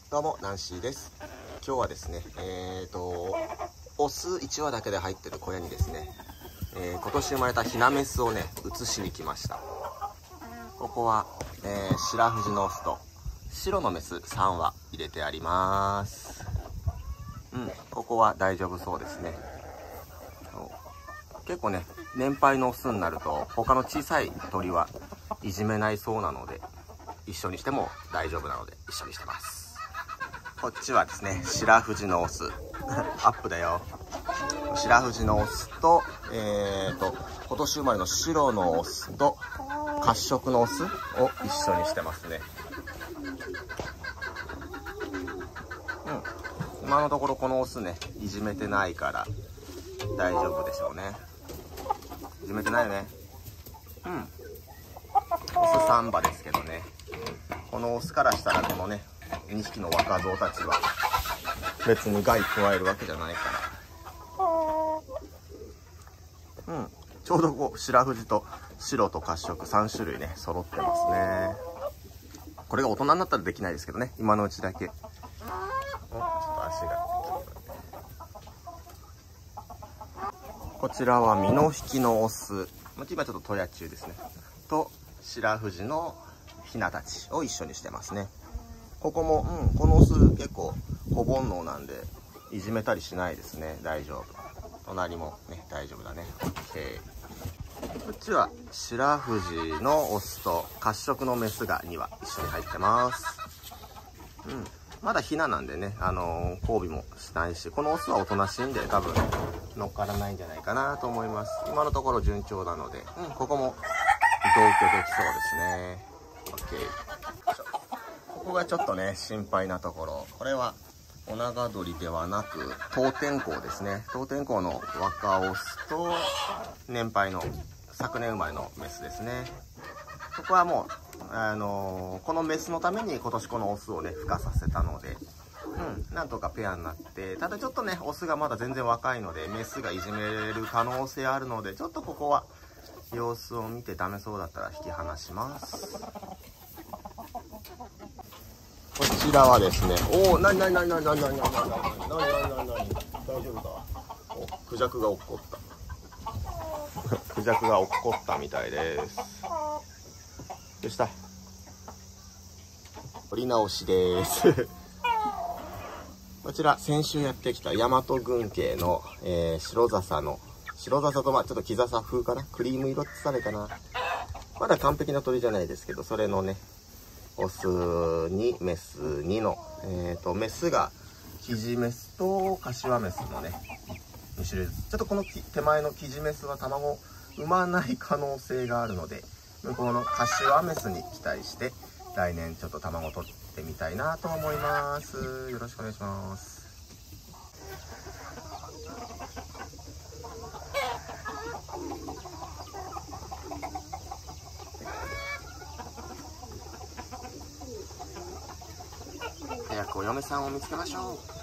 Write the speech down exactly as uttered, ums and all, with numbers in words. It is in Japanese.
どうもナンシーです。今日はですねえーとオスいちわだけで入ってる小屋にですね、えー、今年生まれたヒナメスをね移しに来ました。ここは、えー、白藤のオスと白のメスさんわ入れてあります。うん、ここは大丈夫そうですね。結構ね年配のオスになると他の小さい鳥はいじめないそうなので、一緒にしても大丈夫なので一緒にしてます。こっちはですね白藤のオスアップだよ。白藤のオスとえーと今年生まれの白のオスと褐色のオスを一緒にしてますね。うん、今のところこのオスねいじめてないから大丈夫でしょうね。いじめてないよね。うん、オスさんばですけどね、このオスからしたらこのねにひきの若造たちは別に害加えるわけじゃないから、うん、ちょうどこう白藤と白と褐色さんしゅるいね揃ってますね。これが大人になったらできないですけどね、今のうちだけ。お、ちょっと足がこちらは実の引きのオス、今ちょっとトヤ中ですね、と白藤のヒナたちを一緒にしてますね。ここも、うん、このオス結構小煩悩なんでいじめたりしないですね。大丈夫。隣もね大丈夫だね。 OK。 こっちは白藤のオスと褐色のメスがにわ一緒に入ってます。うん、まだヒナなんでね、あのー、交尾もしないし、このオスはおとなしいんで多分乗っからないんじゃないかなと思います。今のところ順調なので、うん、ここも同居できそうですね。 OK。ここがちょっとね心配なところ。これはオナガドリではなく当天候ですね。当天候の若オスと年配の昨年生まれのメスですね。ここはもう、あのー、このメスのために今年このオスをね孵化させたので、うん、なんとかペアになって、ただちょっとねオスがまだ全然若いのでメスがいじめる可能性あるので、ちょっとここは様子を見てダメそうだったら引き離します。こちらはですね、おお、なになになになになになになになになになになになに、大丈夫か。お、クジャクが落っこったクジャクが落っこったみたいです。どうした。取り直しですこちら先週やってきた大和軍系の、えー、白笹の白笹とまあちょっと木笹風かな、クリーム色ってされかな、まだ完璧な鳥じゃないですけど、それのねオスにメスにの、えー、とメスがキジメスとカシワメスのねにしゅるいずつ。ちょっとこの手前のキジメスは卵産まない可能性があるので、向こうのカシワメスに期待して来年ちょっと卵取ってみたいなと思います。よろしくお願いします。早くお嫁さんを見つけましょう。